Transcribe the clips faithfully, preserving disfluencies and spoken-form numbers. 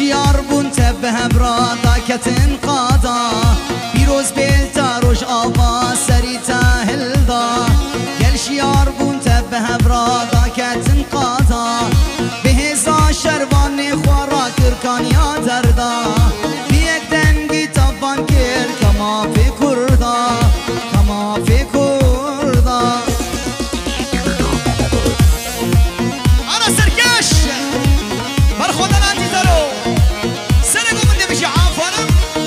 شیار بون تبه برادا کتن قادا پیروز بیلتا روش آوا سری تهلدا گل شیار بون تبه برادا کتن قادا بهزا شروان خوارا کرکان یا دردا بیک دنگی تبان کر کما فی کردا کما فی کردا انا سرکش بر خدا نانتی دارو سرگو من نمیشه عفانم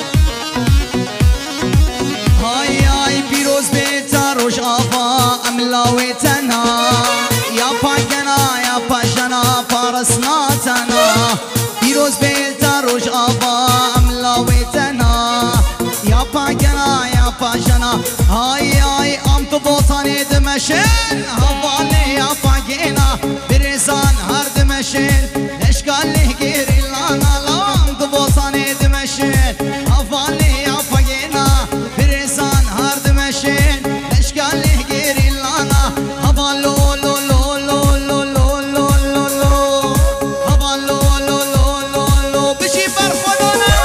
های های پیروز بیتا روش آفا املاوی تنها یا پاکنا یا پاشنا پارسنا تنها پیروز بیتا روش آفا املاوی تنها یا پاکنا یا پاشنا های های ام تو بوطانی دمشن حوالی یا پاکینا بریزان هر دمشن اشکالی گیری لانا لام تو بوطانی دمشن حوالی یا پاکینا بریزان هر دمشن اشکالی گیری لانا حوالو لو لو لو لو لو لو لو لو حوالو لو لو لو لو بشی برخونانا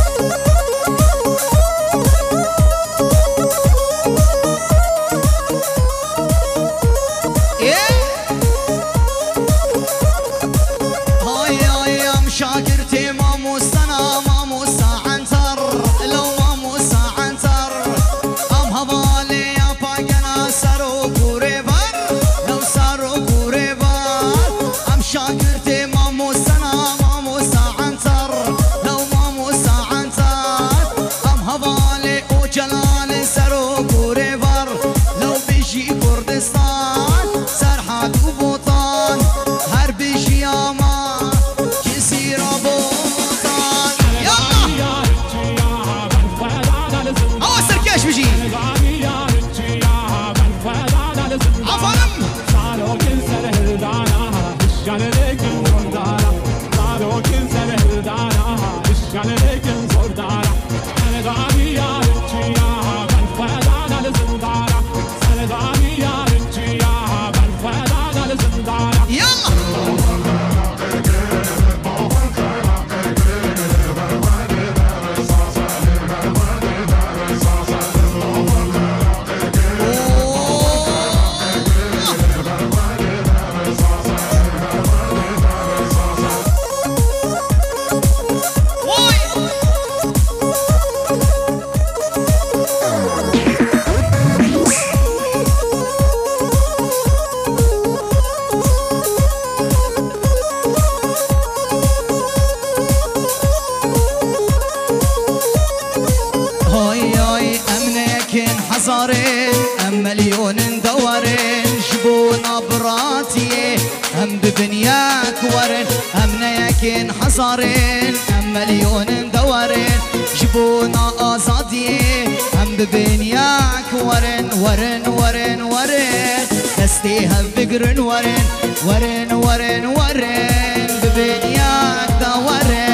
هاي هاي ام شاكرتي ماموسنا ماموسا عنتر لو ماموسا عنتر ام هوالي يا باقنا سارو كوريبر لو سارو كوريبر ام شاكرتي ماموسنا ماموسا عنتر لو ماموسا عنتر ام هوالي وجلال سارو كوريبر لو بيجي كردستان سرحات وبوطان هر بيجي ياما جزيرة بوطان يلا هو سركاش بيجي عفرم يلا هاي هاي امنا يكن حصارين ام مليون دورين جبونا براتي ام ببنياك ورن امنا يكن حصارين ام مليون دورين جبونا ازادي ام ببنياك ورن ورن ورن ورن دستيها بقرن ورن ورن ورن ورن ببنياك دا ورن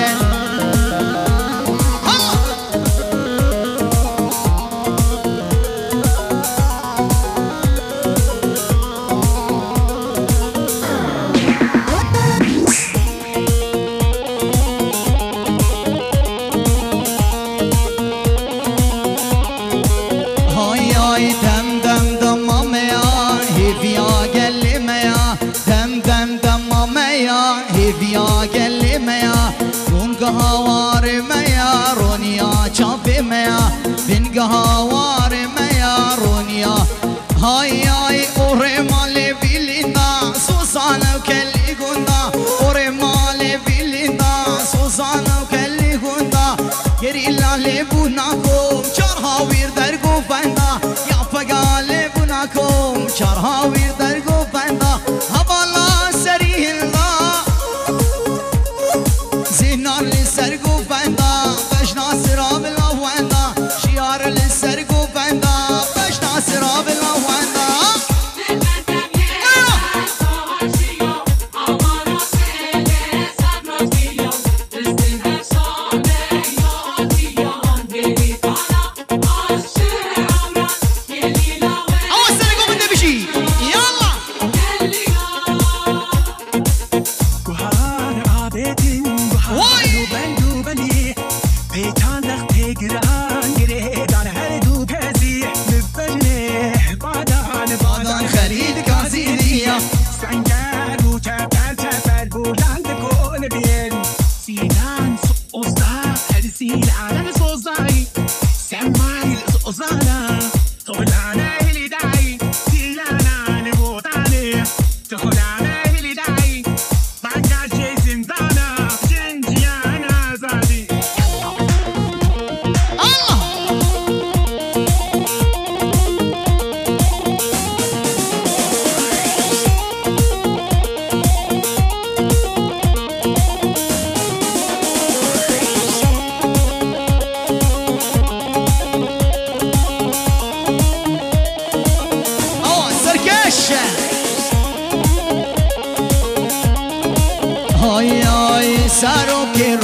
هاي هاي دم دم دم ماميا هيفيا قلي ميا دم دم دم ماميا هيفيا قلي ميا بنقها واري ميا رونيا شافي ميا بنقها واري ميا رونيا هاي هاي اوري مالي بيلينا سوسانا وكلي قندا اوري مالي بيلينا سوسانا وكلي قندا يريلا لبوناكم شرهاوير درقو فندا يا فقالي بوناكم شرهاوير درقو فندا هبالا سريهلا زينار لسرقو فندا فشنا سراب الأواندا شيار لسرقو فندا فشنا سراب الأواندا Why?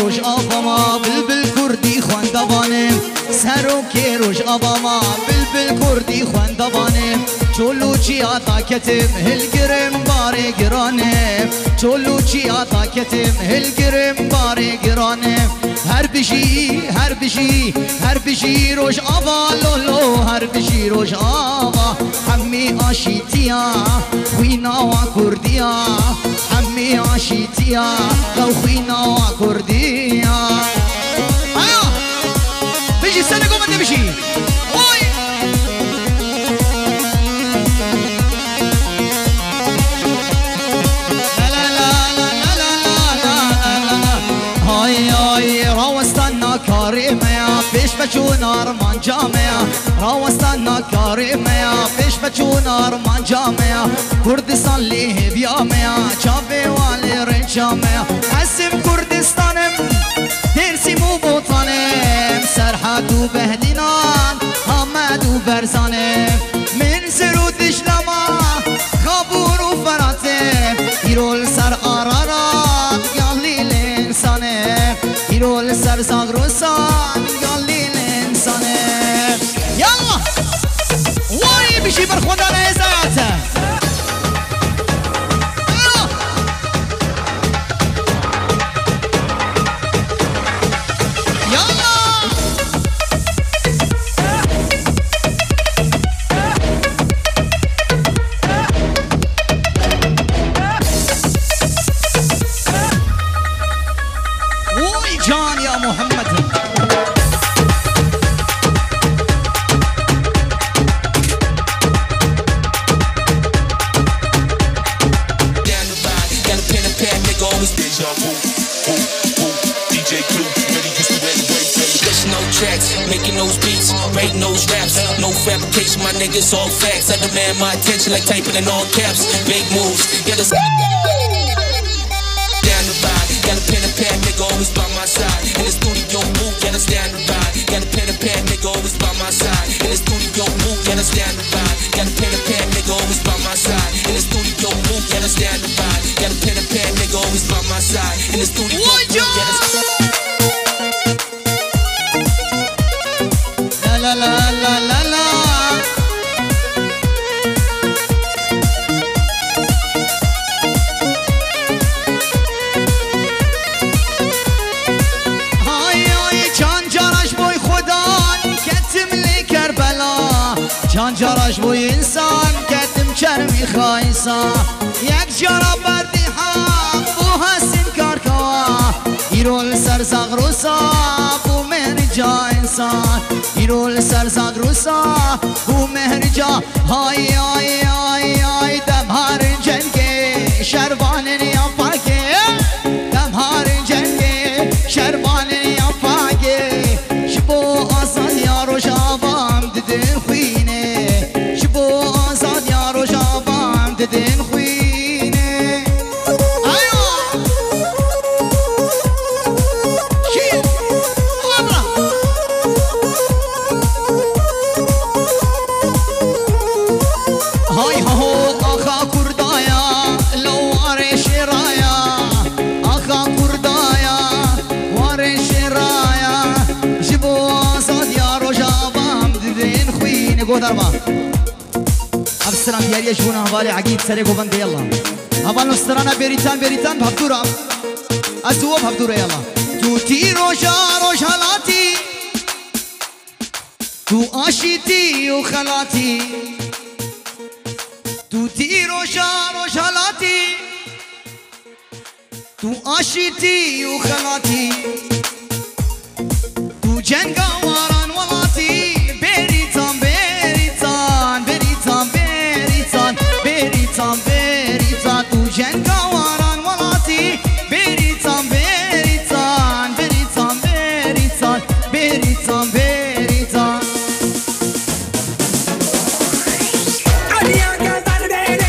روش آباما بلبل کردی خواندوانم سرو که روش آباما بلبل کردی خواندوانم چولو چی آتا کتم هل گرم باره گرانم چولو چی آتا کتم هل گرم باره گرانم هر بشی هر بشی هر بشی روش آبا لولو هر بشی روش آبا همی آشیتیا خوینا و کردیا همی آشیتیا لو خوینا و کردیا آیا بشی سنه گمنده بشی وای كريمة فيش بجون أرمان جامعة راوستنا كريمة فيش بجون أرمان جامعة كردستان ليه بيامعة جابي والي رجامعة اسم كردستانم درسي مو بوطانم سرحد و بهدينان حمد و برزانم من سرودش لما خابور و فراتم يرول سر آرارات يالي الإنسانم يرول سر زاغروسان يالي الإنسانم يلا واي بشي برخوندان هزاته Fabrication, my niggas all facts. I demand my attention like typing in all caps. Big moves, yeah, the down the ride. Got a pen and pad, nigga always by my side. In the studio move, yeah, that's down the ride. Got a pen and pad, nigga always by my side. In the studio move, yeah, that's down the ride. Got a pen and pad, nigga always by my side. In the studio move, yeah, that's down the ride. Got a pen and pad, nigga always by my side. In the studio move, yeah, that's la la la la la. جان جارش بوی انسان کتم چرمی خایسا یک جارا بردی حق بو حسین کار کوا ایرول سر زغروسا بو مهر جا انسان ایرول سر زغروسا بو مهر جا های های های های دمهار جنگه شربان نیا پاکه دمهار جنگه شربان نیا پاکه شبو آزاد یارو شابام دیدن خوی دين خوينه ايوه شيل والله هاي هو اخا كردايا لو وارش رايا اخا كردايا وارش رايا جيبوا صاد يا رجابام دين خوينه قدر ما السلام ديالي شونا هبالي عقيد سريق وبند يلا هبالو استرانا بريتان بريتان بهبدورة أسوه بهبدورة يلا توتي روشا روش هلاتي تو آشيتي وخلاتي توتي روشا روش هلاتي تو آشيتي وخلاتي تو جنگا واران ولاتي بريتان بريتان بريتان بريتان بريتان وجن كواران ولاتي بريتان بريتان بريتان بريتان بريتان بريتان عليا قدر بين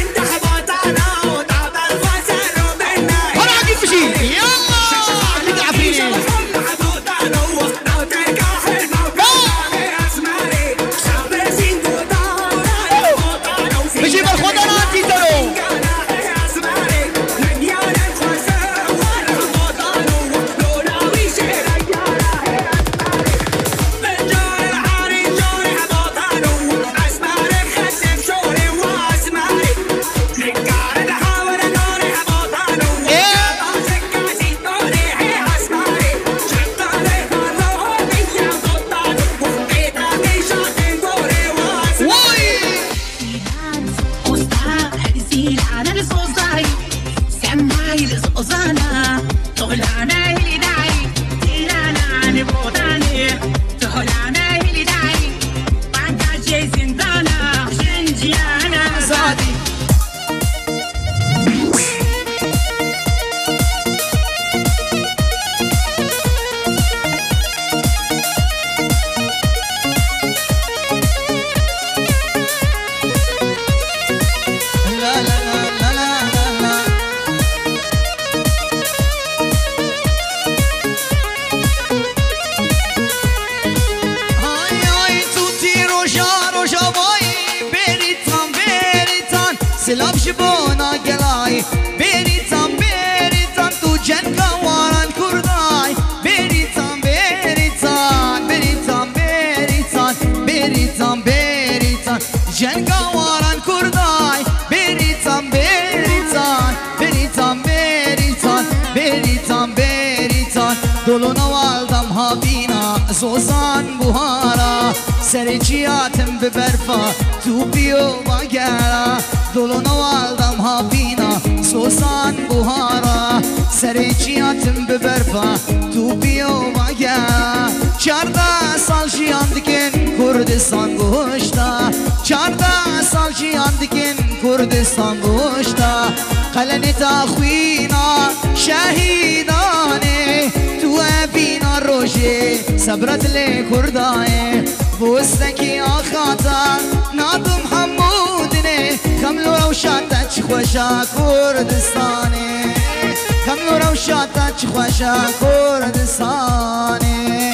انتخاباتنا وطاب الفسر وبيننا هلا عقيد بشي يلا عقيد عفريني سلاب جبونا قلاي بيريتان بيريتان تو جنكا واران كرداي بيريتان بيريتان بيريتان بيريتان بيريتان بيريتان جنكا واران كرداي بيريتان بيريتان بيريتان بيريتان بيريتان بيريتان دولونا والدم هابينا زوزان بوهارا سرچياتم ببرفا تو بيو باگرا دولونا والدم هابينا زوزان بوهارا سرچياتم ببرفا تو بيو باگرا چارده سال جیان دکن کردستان گوشتا چارده سال جیان دکن کردستان گوشتا قلنتا خوینا شهیدانه تو ابینا روژه صبرت لی کردائه بوستکی آخاتا نادم حمودنه کملو روشاتا چی خوشا کردستانه کملو روشاتا چی خوشا کردستانه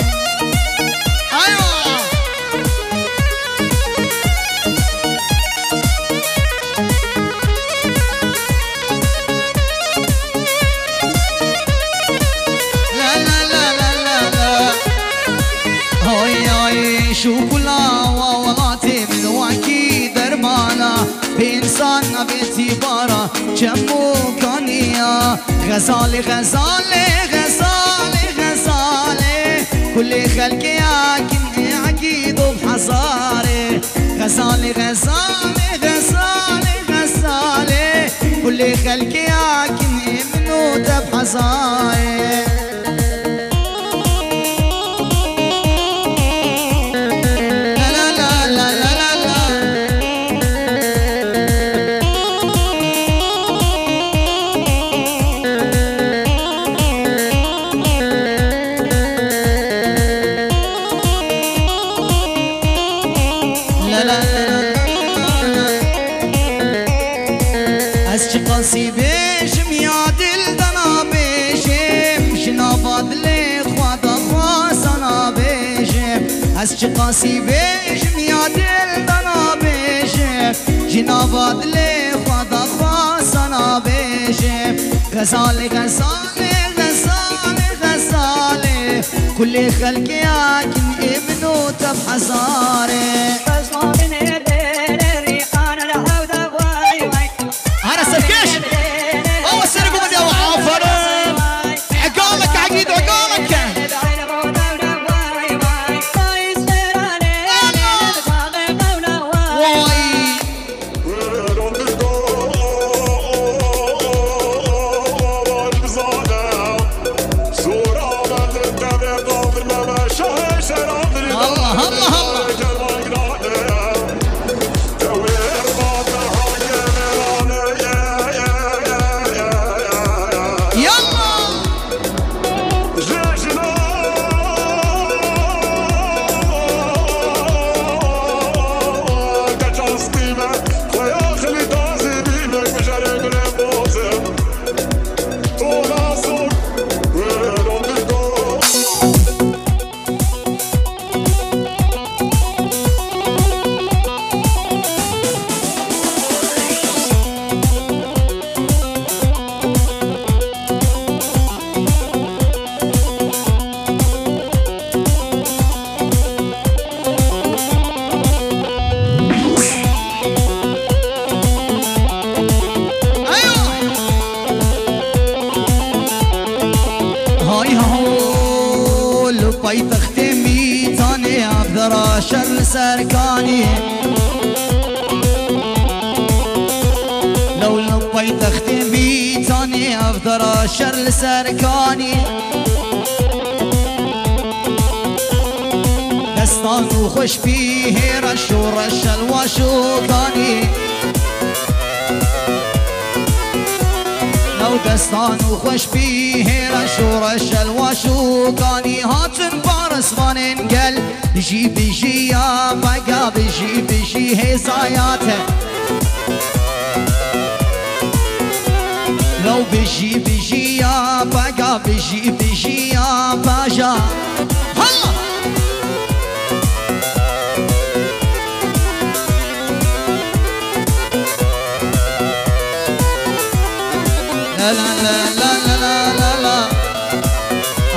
شوكولا وولاتي من واكي درمانا بإنسان باعتبارا جمو كانيا غزالي غزالي غزالي غزالي كل خلقي عاكن عقيد بحصاري غزالي غزالي غزالي غزالي كل خلقي عاكن منوت بحصاري قاسي بيشم يا دل دنا بيشم شنافاد لي خوادا خواسنا بيشم اسچ قاسي بيشم يا دل دنا بيشم شنافاد لي خوادا خواسنا بيشم غزالي غزالي غزالي غزالي كل خلقي عاكن ابنو تبحزاري سركش هو السرقوا بدي وعافر عقالك عقيد عقالك الله الله الله شر سركاني لو لبيت اختم بيتاني افضل شر سركاني دستان وخش فيه رش ورش الوشوقاني لو دستان وخش فيه رش ورش الوشوقاني هاتن بارس واننقل بيجي بيجي يا بقى بيجي بيجي هزاياته لو بيجي بيجي يا بقى بيجي بيجي يا باشا هلا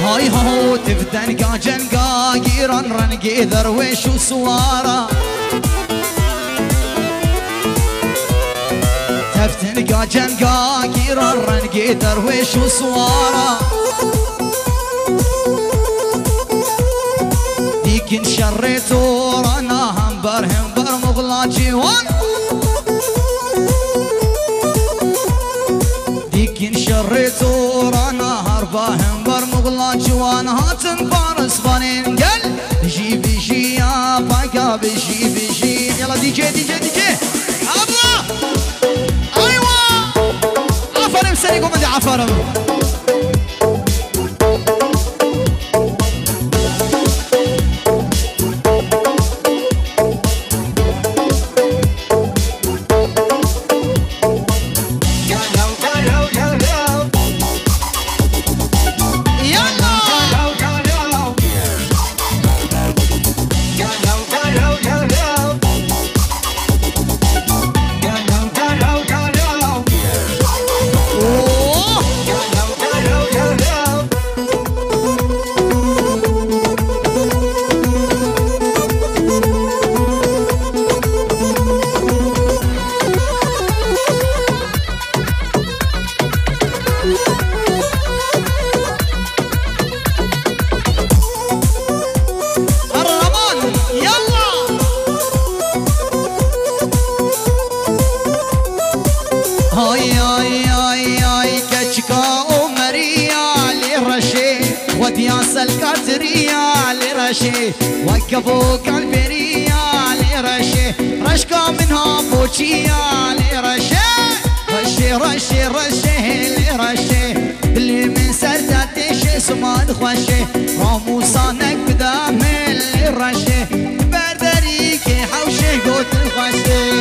هاي هو تفدنقا جنقا قيران رنقي ذرويش وسوارة تفتنقا جنقا قيران رنقي ذرويش وسوارة ديكن شريتو رانا همبر همبر مغلا جيوان ديكن شريتو رانا هربا همبر مغلا جوان هاتن بارس بانين قل جيبي جي يا باقا بجي بجي يلا دي جي دي جي دي جي الله ايوه عفرم سريقو مدي عفرم وقفوا كالبرية لرشي رشكا منها بوشية لرشي رشي رشي رشي لرشي اللي من سردة تشي سمان خوشي راموسانك بدامل لرشي بردريكي حوشي قوت الخوشي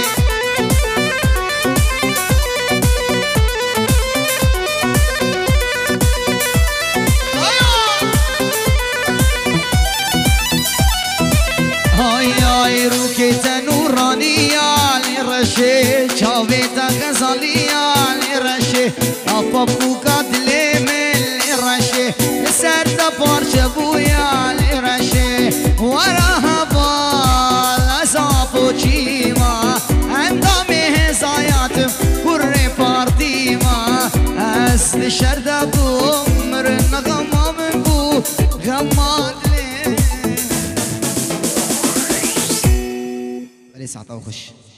چاویتا غزالیا لرشه آپاپوکا دلیمل لرشه سرتا پارچه بویا لرشه وراها بال ازافو چیما اندام هزایاتم پر پارتیما از شرده بوم رن غمام بو غمان دلی ولی ساعتا وخش